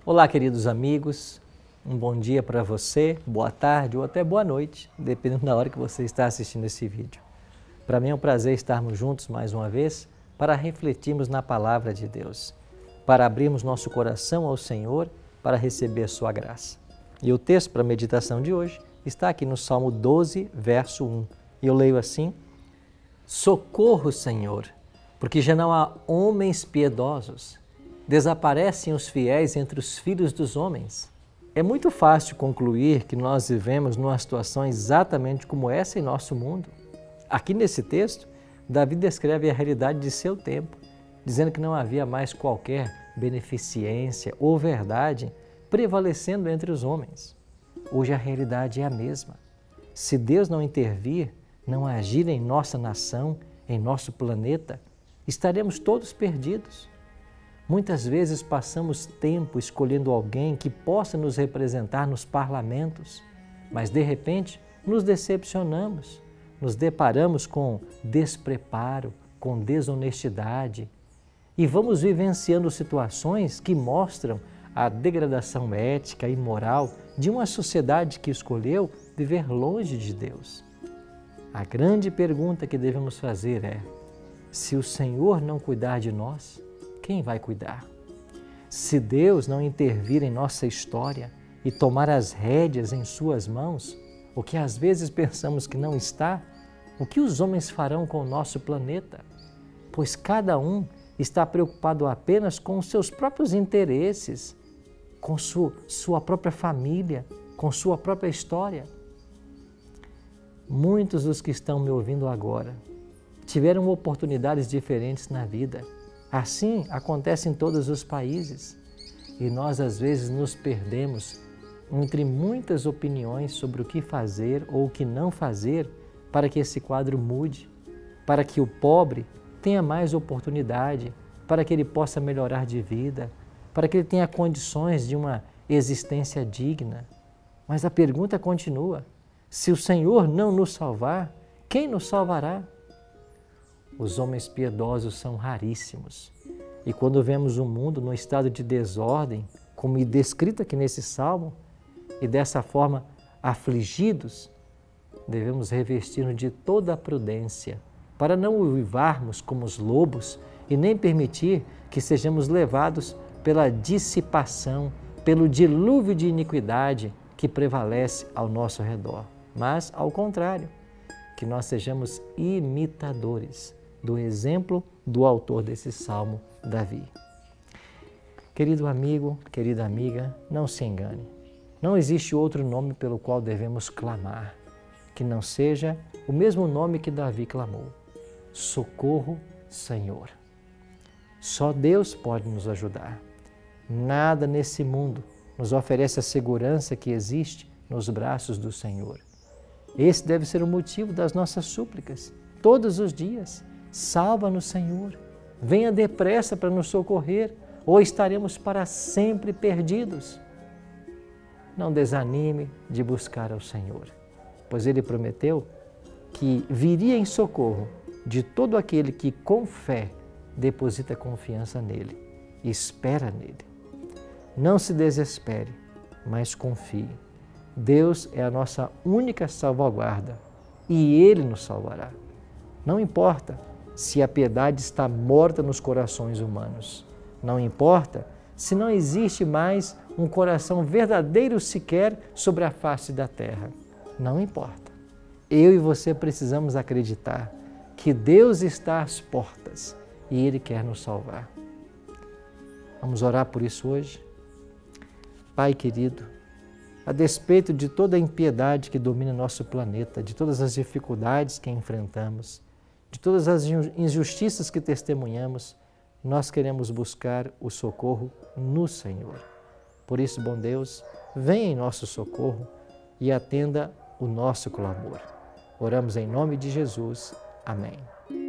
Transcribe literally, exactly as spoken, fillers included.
Olá, queridos amigos, um bom dia para você, boa tarde ou até boa noite, dependendo da hora que você está assistindo esse vídeo. Para mim é um prazer estarmos juntos mais uma vez para refletirmos na Palavra de Deus, para abrirmos nosso coração ao Senhor para receber a sua graça. E o texto para a meditação de hoje está aqui no Salmo doze, verso um. E eu leio assim: Socorro, Senhor, porque já não há homens piedosos. Desaparecem os fiéis entre os filhos dos homens. É muito fácil concluir que nós vivemos numa situação exatamente como essa em nosso mundo. Aqui nesse texto, Davi descreve a realidade de seu tempo, dizendo que não havia mais qualquer beneficência ou verdade prevalecendo entre os homens. Hoje a realidade é a mesma. Se Deus não intervir, não agir em nossa nação, em nosso planeta, estaremos todos perdidos. Muitas vezes passamos tempo escolhendo alguém que possa nos representar nos parlamentos, mas de repente nos decepcionamos, nos deparamos com despreparo, com desonestidade e vamos vivenciando situações que mostram a degradação ética e moral de uma sociedade que escolheu viver longe de Deus. A grande pergunta que devemos fazer é: se o Senhor não cuidar de nós, quem vai cuidar? Se Deus não intervir em nossa história e tomar as rédeas em suas mãos, o que às vezes pensamos que não está, o que os homens farão com o nosso planeta? Pois cada um está preocupado apenas com os seus próprios interesses, com sua, sua própria família, com sua própria história. Muitos dos que estão me ouvindo agora tiveram oportunidades diferentes na vida. Assim acontece em todos os países e nós às vezes nos perdemos entre muitas opiniões sobre o que fazer ou o que não fazer para que esse quadro mude, para que o pobre tenha mais oportunidade, para que ele possa melhorar de vida, para que ele tenha condições de uma existência digna. Mas a pergunta continua: se o Senhor não nos salvar, quem nos salvará? Os homens piedosos são raríssimos. E quando vemos o mundo no estado de desordem, como descrito aqui nesse salmo, e dessa forma afligidos, devemos revestir-nos de toda a prudência, para não uivarmos como os lobos e nem permitir que sejamos levados pela dissipação, pelo dilúvio de iniquidade que prevalece ao nosso redor. Mas, ao contrário, que nós sejamos imitadores do exemplo do autor desse salmo, Davi. Querido amigo, querida amiga, não se engane. Não existe outro nome pelo qual devemos clamar, que não seja o mesmo nome que Davi clamou: Socorro, Senhor. Só Deus pode nos ajudar. Nada nesse mundo nos oferece a segurança que existe nos braços do Senhor. Esse deve ser o motivo das nossas súplicas, todos os dias. Salva-nos, Senhor. Venha depressa para nos socorrer, ou estaremos para sempre perdidos. Não desanime de buscar ao Senhor, pois Ele prometeu que viria em socorro de todo aquele que com fé deposita confiança nele e espera nele. Não se desespere, mas confie. Deus é a nossa única salvaguarda e Ele nos salvará. Não importa se a piedade está morta nos corações humanos. Não importa se não existe mais um coração verdadeiro sequer sobre a face da terra. Não importa. Eu e você precisamos acreditar que Deus está às portas e Ele quer nos salvar. Vamos orar por isso hoje? Pai querido, a despeito de toda a impiedade que domina nosso planeta, de todas as dificuldades que enfrentamos, de todas as injustiças que testemunhamos, nós queremos buscar o socorro no Senhor. Por isso, bom Deus, venha em nosso socorro e atenda o nosso clamor. Oramos em nome de Jesus. Amém.